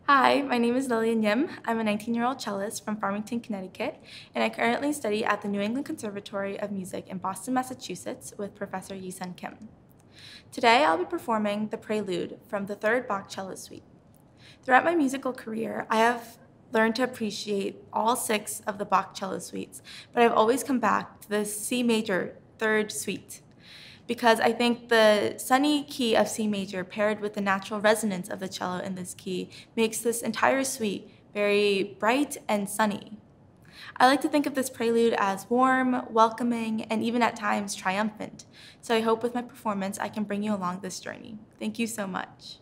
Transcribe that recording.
Hi, my name is Lillian Yim. I'm a 19-year-old cellist from Farmington, Connecticut, and I currently study at the New England Conservatory of Music in Boston, Massachusetts with Professor Yi-Sun Kim. Today, I'll be performing the Prelude from the Third Bach Cello Suite. Throughout my musical career, I have learned to appreciate all 6 of the Bach cello suites, but I've always come back to the C major Third Suite, because I think the sunny key of C major paired with the natural resonance of the cello in this key makes this entire suite very bright and sunny. I like to think of this prelude as warm, welcoming, and even at times triumphant. So I hope with my performance I can bring you along this journey. Thank you so much.